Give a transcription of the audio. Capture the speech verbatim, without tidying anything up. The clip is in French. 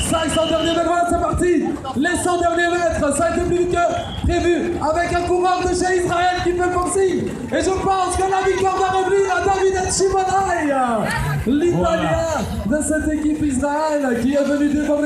cinq cents derniers mètres, voilà, c'est parti. Les cent derniers mètres, ça a été plus vite que prévu, avec un coureur de chez Israël qui fait le forcing. Et je pense que la victoire va revenir à David Chimonai, l'italien de cette équipe Israël qui est venu dévorer.